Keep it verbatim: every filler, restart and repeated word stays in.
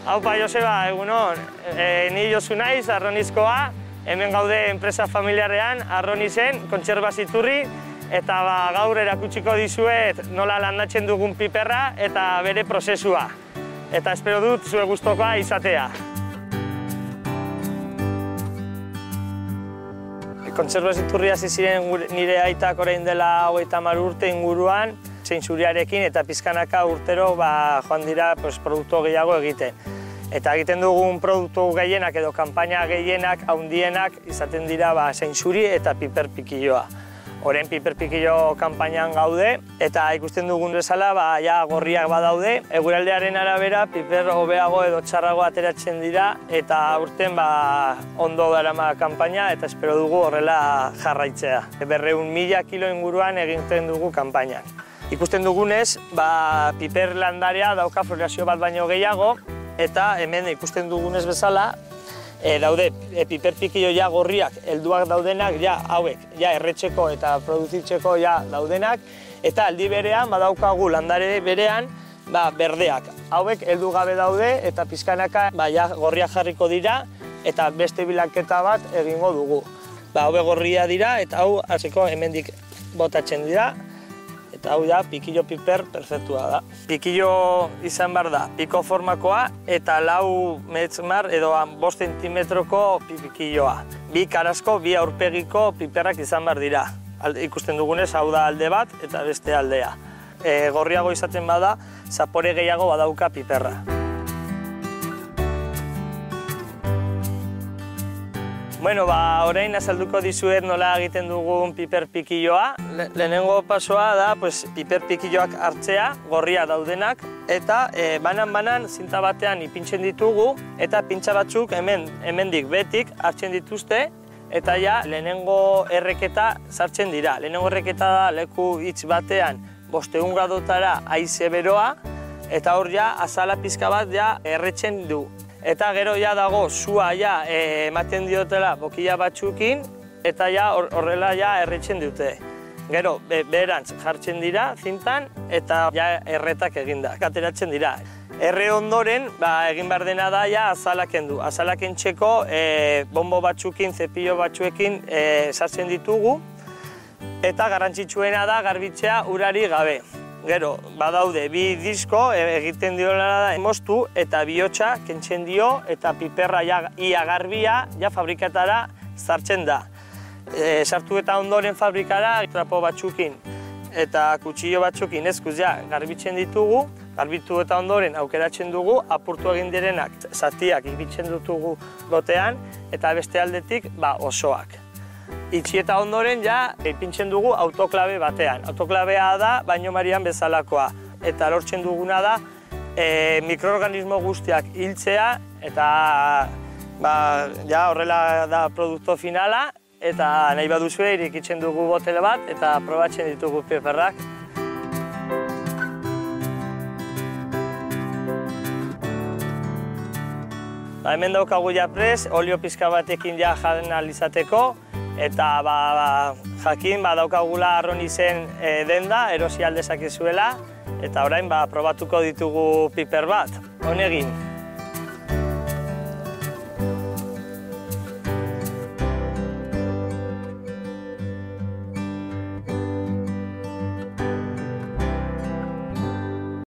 Haupa, Joseba, egunon. E, ni Josu naiz, Arronizkoa. Hemen gaude enpresa familiarrean, Arronizen, kontserbaz iturri, eta ba, gaur erakutsiko dizuet nola landatzen dugun piperra eta bere prozesua. Eta espero dut zure gustokoa izatea. Kontserbaz iturri hasi ziren nire aitak orain dela hogeita hamar urte inguruan, zeintzuriarekin eta pizkanaka urtero ba, joan dira pues, produktu gehiago egiten. Eta egiten dugun produktu gehienak edo kanpaina gehienak, handienak izaten dira ba, zeintzuri eta piper pikilloa. Orain piper pikillo kanpainan gaude eta ikusten dugun bezala ba, ja, gorriak badaude. Eguraldearen arabera piper hobeago edo txarrago ateratzen dira eta aurten ba, ondo darama kanpaina eta espero dugu horrela jarraitzea. Berrehun mila kilo inguruan egiten dugu kanpainan. Ikusten dugunez, ba, piper landarea dauka florazio bat baino gehiago, eta hemen ikusten dugunez bezala, e, daude e, piper pikillo ja gorriak helduak daudenak, ja hauek, ja erretzeko eta produzitzeko ja daudenak, eta aldi berean badaukagu landare berean ba, berdeak. Hauek heldu gabe daude eta pizkanaka ba, ja, gorriak jarriko dira eta beste bilaketa bat egingo dugu. Ba, haue gorria dira eta hau hasiko hemendik botatzen dira. Eta hau da, pikillo piper perfektua da. Pikillo izan behar da, piko formakoa eta lau metzmar edo bost zentimetroko pikilloa. Bi karazko, bi aurpegiko piperrak izan behar dira. Ikusten dugunez, hau da alde bat eta beste aldea. E, gorriago izaten bada, zapore gehiago badauka piperra. Bueno, ba, orain azalduko dizuet nola egiten dugun piper pikilloa. Le lehenengo pasoa da pues, piper pikilloak hartzea, gorria daudenak, eta e, banan-banan zinta batean ipintzen ditugu, eta pintxa batzuk hemen, hemendik betik hartzen dituzte, eta ja lehenengo erreketa sartzen dira. Lehenengo erreketa da leku hitz batean bosteun gradotara haize beroa, eta hor ja azala pizka bat ja erretzen du. Eta gero ja dago sua ja e, ematen diotela bokila batzukin eta ja horrela ja erretzen dute. Gero be, beherantz jartzen dira zintan eta ja erretak eginda, ateratzen dira. Erre ondoren ba, egin behar dena da ja azalak kendu. Azalak kentzeko e, bombo batzukin, zepillo batzuekin e, sartzen ditugu eta garrantzitsuena da garbitzea urari gabe. Gero, badaude, bi disko egiten diola da moztu eta bihotza kentzen dio eta piperra ja, ia garbia ja fabrikatara sartzen da. E, sartu eta ondoren fabrikara trapo batzukin eta kutsillo batzukin eskuz ja garbitzen ditugu, garbitu eta ondoren aukeratzen dugu, apurtu egin direnak zatiak ibitzen ditugu gotean eta beste aldetik ba, osoak. Itxi eta ondoren ja ipintzen dugu autoklabe batean. Autoklabea da baino marian bezalakoa. Eta lortzen duguna da e, mikroorganismo guztiak hiltzea eta ba, ja, horrela da produktu finala eta nahi baduzue irekitzen dugu botele bat eta probatzen ditugu piperrak. Ba, hemen daukagu ja prest, olio pizka batekin ja jan ahal izateko. Eta ba, ba, jakin ba, daukagula Arronizen e, denda, erosi aldezakezuela, eta orain ba, probatuko ditugu piper bat. Honegin.